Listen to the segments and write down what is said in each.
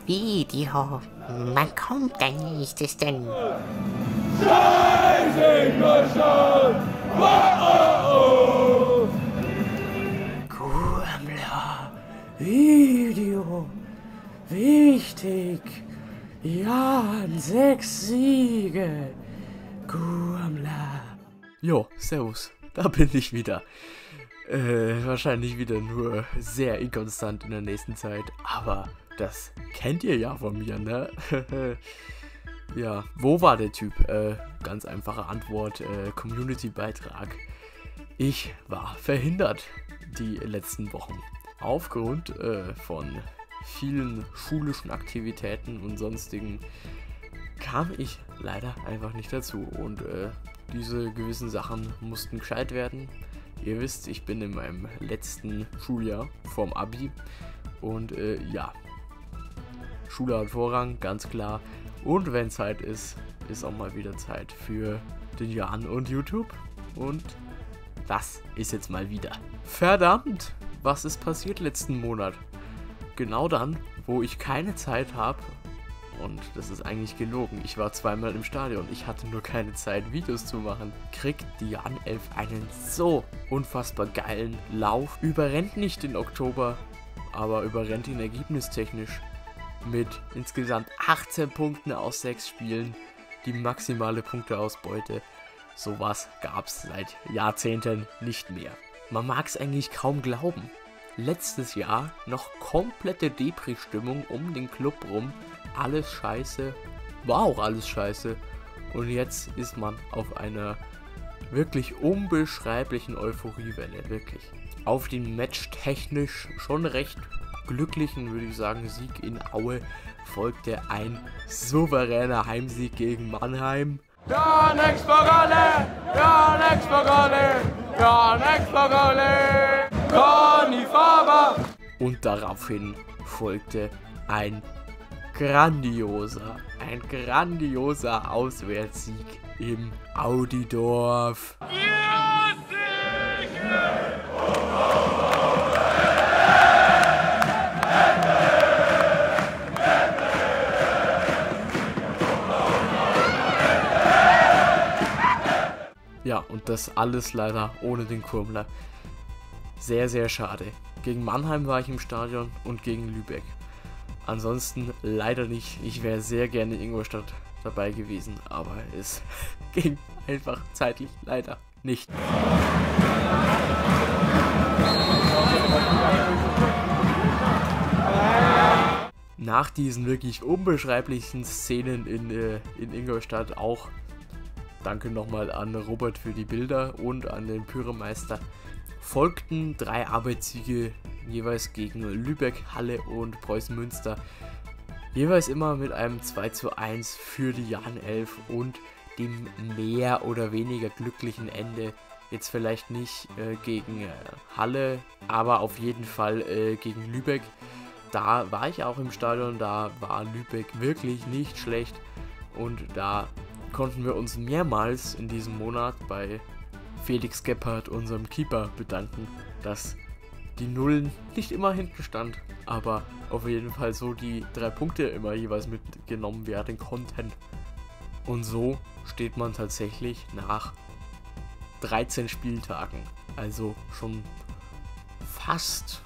Video. Wann kommt dein nächstes denn? QMler, Video, wichtig, Jan, 6 Siege, QMler. Jo, servus, da bin ich wieder. Wahrscheinlich wieder nur sehr inkonstant in der nächsten Zeit, aber das kennt ihr ja von mir, ne? Ja, wo war der Typ? Ganz einfache Antwort, Community-Beitrag. Ich war verhindert die letzten Wochen. Aufgrund von vielen schulischen Aktivitäten und sonstigen kam ich leider einfach nicht dazu. Und diese gewissen Sachen mussten gescheit werden. Ihr wisst, ich bin in meinem letzten Schuljahr vorm Abi. Und ja, Schule hat Vorrang, ganz klar. Und wenn Zeit ist, ist auch mal wieder Zeit für den Jan und YouTube. Und das ist jetzt mal wieder. Verdammt, was ist passiert letzten Monat? Genau dann, wo ich keine Zeit habe. Und das ist eigentlich gelogen. Ich war zweimal im Stadion. Ich hatte nur keine Zeit, Videos zu machen. Kriegt die Jan 11 einen so unfassbar geilen Lauf. Überrennt nicht den Oktober, aber überrennt ihn ergebnistechnisch. Mit insgesamt 18 Punkten aus 6 Spielen. Die maximale Punkteausbeute. Sowas gab's seit Jahrzehnten nicht mehr. Man mag es eigentlich kaum glauben. Letztes Jahr noch komplette Depri-Stimmung um den Club rum. Alles scheiße. War auch alles scheiße. Und jetzt ist man auf einer wirklich unbeschreiblichen Euphoriewelle. Wirklich. Auf den matchtechnisch schon recht glücklichen, würde ich sagen, Sieg in Aue folgte ein souveräner Heimsieg gegen Mannheim. Ja, next for alle! Ja, next for alle! Ja, next for alle! Conny Faber! Und daraufhin folgte ein grandioser Auswärtssieg im Audidorf. Ja, und das alles leider ohne den Kurmler. Sehr, sehr schade. Gegen Mannheim war ich im Stadion und gegen Lübeck. Ansonsten leider nicht. Ich wäre sehr gerne in Ingolstadt dabei gewesen, aber es ging einfach zeitlich leider nicht. Nach diesen wirklich unbeschreiblichen Szenen in Ingolstadt auch danke nochmal an Robert für die Bilder und an den Pyromeister. Folgten 3 Arbeitssiege, jeweils gegen Lübeck, Halle und Preußen Münster. Jeweils immer mit einem 2:1 für die Jan 11 und dem mehr oder weniger glücklichen Ende. Jetzt vielleicht nicht gegen Halle, aber auf jeden Fall gegen Lübeck. Da war ich auch im Stadion, da war Lübeck wirklich nicht schlecht und da konnten wir uns mehrmals in diesem Monat bei Felix Gebhardt, unserem Keeper, bedanken, dass die Nullen nicht immer hinten stand, aber auf jeden Fall so die 3 Punkte immer jeweils mitgenommen werden konnten. Und so steht man tatsächlich nach 13 Spieltagen, also schon fast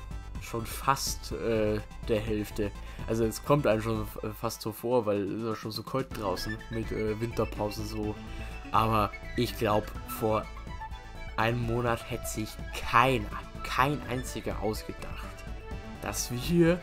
der Hälfte. Also es kommt einem schon fast so vor, weil es ist ja schon so kalt draußen mit Winterpause so. Aber ich glaube, vor einem Monat hätte sich kein einziger ausgedacht, dass wir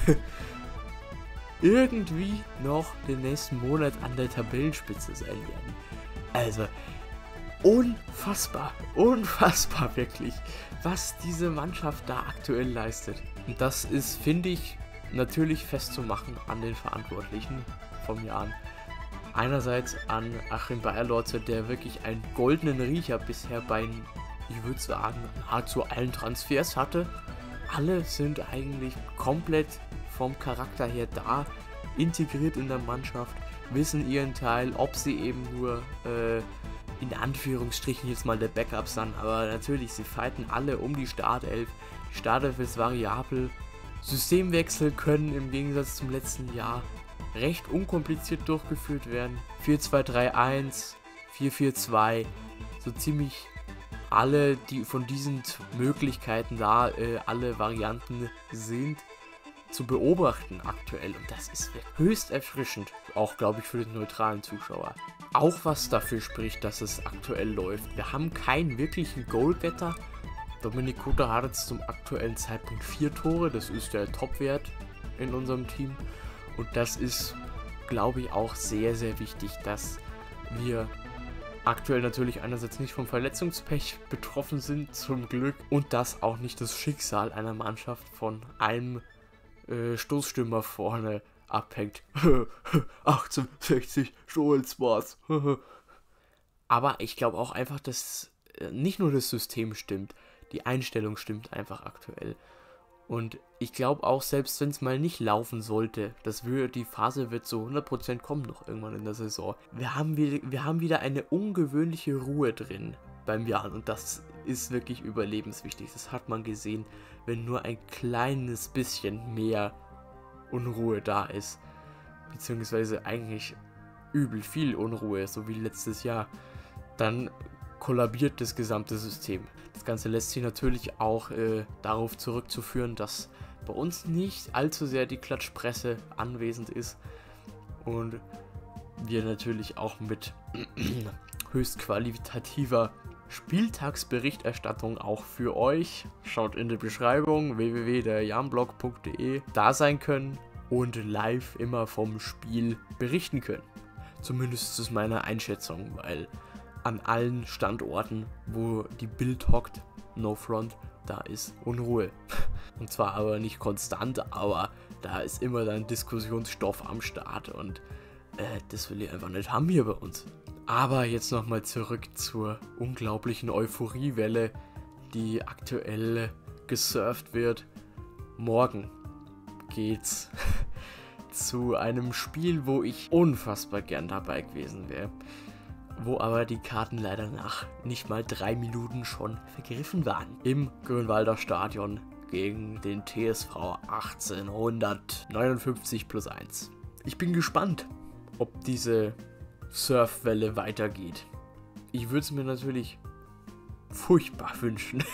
irgendwie noch den nächsten Monat an der Tabellenspitze sein werden. Also unfassbar wirklich, was diese Mannschaft da aktuell leistet. Und das ist, finde ich, natürlich festzumachen an den Verantwortlichen vom Jahr. Einerseits an Achim Bayerlotze, der wirklich einen goldenen Riecher bisher bei, ich würde sagen, nahezu allen Transfers hatte. Alle sind eigentlich komplett vom Charakter her da, integriert in der Mannschaft, wissen ihren Teil, ob sie eben nur in Anführungsstrichen jetzt mal der Backup sind, aber natürlich, sie fighten alle um die Startelf. Die Startelf ist variabel, Systemwechsel können im Gegensatz zum letzten Jahr recht unkompliziert durchgeführt werden. 4-2-3-1, 4-4-2, so ziemlich alle die von diesen Möglichkeiten da, alle Varianten sind zu beobachten aktuell, und das ist höchst erfrischend, auch glaube ich für den neutralen Zuschauer. Auch was dafür spricht, dass es aktuell läuft. Wir haben keinen wirklichen Goalgetter. Dominik Kutter hat jetzt zum aktuellen Zeitpunkt 4 Tore, das ist der Topwert in unserem Team, und das ist, glaube ich, auch sehr, sehr wichtig, dass wir aktuell natürlich einerseits nicht vom Verletzungspech betroffen sind, zum Glück, und dass auch nicht das Schicksal einer Mannschaft von einem Stoßstürmer vorne abhängt. 1860 Stolz war's. Aber ich glaube auch einfach, dass nicht nur das System stimmt, die Einstellung stimmt einfach aktuell. Und ich glaube auch, selbst wenn es mal nicht laufen sollte, die Phase wird zu 100% kommen noch irgendwann in der Saison. Wir haben wieder eine ungewöhnliche Ruhe drin beim Jan, und das ist wirklich überlebenswichtig. Das hat man gesehen, wenn nur ein kleines bisschen mehr Unruhe da ist, beziehungsweise eigentlich übel viel Unruhe, so wie letztes Jahr, dann kollabiert das gesamte System. Das Ganze lässt sich natürlich auch darauf zurückzuführen, dass bei uns nicht allzu sehr die Klatschpresse anwesend ist und wir natürlich auch mit höchst qualitativer Spieltagsberichterstattung auch für euch, schaut in der Beschreibung, www.derjanblog.de, da sein können und live immer vom Spiel berichten können. Zumindest ist es meine Einschätzung, weil an allen Standorten, wo die Bild hockt, no front, da ist Unruhe. Und zwar aber nicht konstant, aber da ist immer dann Diskussionsstoff am Start, und das will ich einfach nicht haben hier bei uns. Aber jetzt nochmal zurück zur unglaublichen Euphoriewelle, die aktuell gesurft wird. Morgen geht's zu einem Spiel, wo ich unfassbar gern dabei gewesen wäre, wo aber die Karten leider nach nicht mal 3 Minuten schon vergriffen waren. Im Grünwalder Stadion gegen den TSV 1859+1. Ich bin gespannt, ob diese Surfwelle weitergeht. Ich würde es mir natürlich furchtbar wünschen.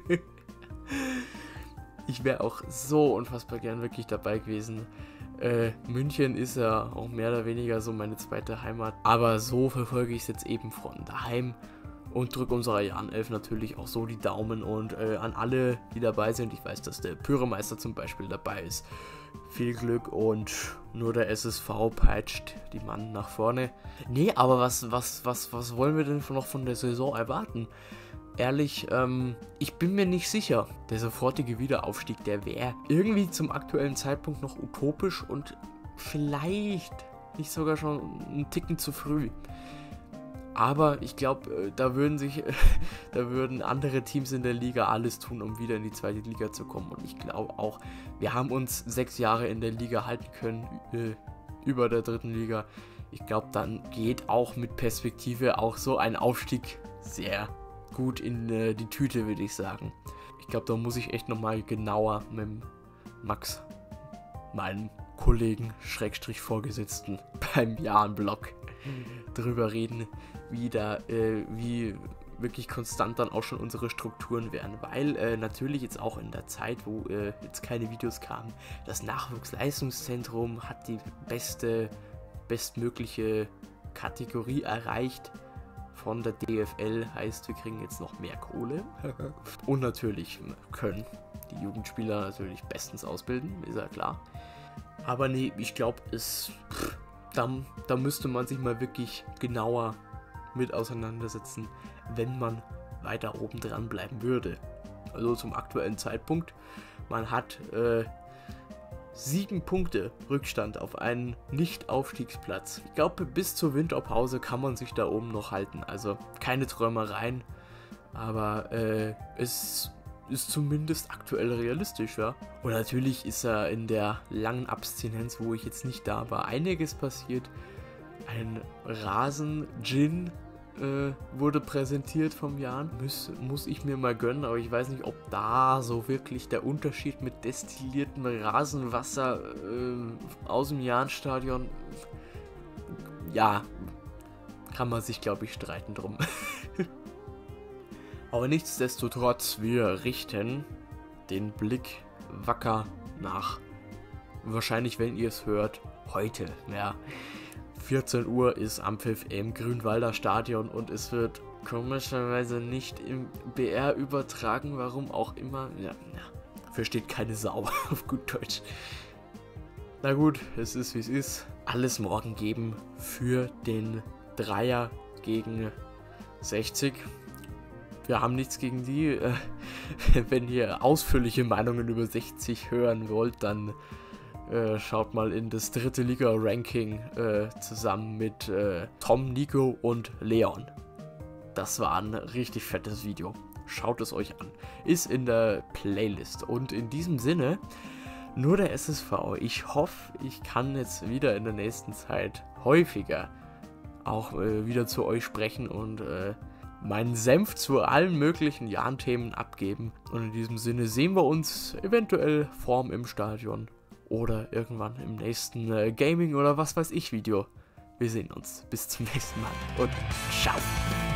Ich wäre auch so unfassbar gern wirklich dabei gewesen. München ist ja auch mehr oder weniger so meine zweite Heimat. Aber so verfolge ich es jetzt eben von daheim und drücke unserer Jan-Elf natürlich auch so die Daumen, und an alle, die dabei sind. Ich weiß, dass der Pyremeister zum Beispiel dabei ist. Viel Glück, und nur der SSV peitscht die Mann nach vorne. Nee, aber was wollen wir denn noch von der Saison erwarten? Ehrlich, ich bin mir nicht sicher. Der sofortige Wiederaufstieg, der wäre irgendwie zum aktuellen Zeitpunkt noch utopisch und vielleicht nicht sogar schon einen Ticken zu früh. Aber ich glaube, da würden andere Teams in der Liga alles tun, um wieder in die zweite Liga zu kommen. Und ich glaube auch, wir haben uns 6 Jahre in der Liga halten können, über der dritten Liga. Ich glaube, dann geht auch mit Perspektive auch so ein Aufstieg sehr gut in die Tüte, würde ich sagen. Ich glaube, da muss ich echt nochmal genauer mit Max, meinem Kollegen, Vorgesetzten beim Jan-Blog drüber reden, wie wirklich konstant dann auch schon unsere Strukturen wären, weil natürlich jetzt auch in der Zeit, wo jetzt keine Videos kamen, das Nachwuchsleistungszentrum hat die bestmögliche Kategorie erreicht von der DFL, heißt, wir kriegen jetzt noch mehr Kohle. Und natürlich können die Jugendspieler natürlich bestens ausbilden, ist ja klar. Aber nee, ich glaube, da müsste man sich mal wirklich genauer mit auseinandersetzen, wenn man weiter oben dran bleiben würde. Also zum aktuellen Zeitpunkt, man hat 7 Punkte Rückstand auf einen Nicht-Aufstiegsplatz. Ich glaube, bis zur Winterpause kann man sich da oben noch halten. Also keine Träumereien, aber es ist zumindest aktuell realistisch, ja. Und natürlich ist ja in der langen Abstinenz, wo ich jetzt nicht da war, einiges passiert. Ein Rasen-Gin wurde präsentiert vom Jan. Muss ich mir mal gönnen, aber ich weiß nicht, ob da so wirklich der Unterschied mit destilliertem Rasenwasser aus dem Jan-Stadion, ja, kann man sich, glaube ich, streiten drum. Aber nichtsdestotrotz, wir richten den Blick wacker nach, wahrscheinlich, wenn ihr es hört, heute, ja. 14 Uhr ist Anpfiff im Grünwalder Stadion und es wird komischerweise nicht im BR übertragen, warum auch immer. Ja, versteht keine Sau, auf gut Deutsch. Na gut, es ist wie es ist. Alles morgen geben für den Dreier gegen 60. Wir haben nichts gegen die. Wenn ihr ausführliche Meinungen über 60 hören wollt, dann schaut mal in das 3. Liga-Ranking zusammen mit Tom, Nico und Leon. Das war ein richtig fettes Video. Schaut es euch an. Ist in der Playlist. Und in diesem Sinne, nur der SSV. Ich hoffe, ich kann jetzt wieder in der nächsten Zeit häufiger auch wieder zu euch sprechen und meinen Senf zu allen möglichen Jan-Themen abgeben. Und in diesem Sinne sehen wir uns eventuell vorm im Stadion. Oder irgendwann im nächsten Gaming- oder was weiß ich Video. Wir sehen uns. Bis zum nächsten Mal und ciao.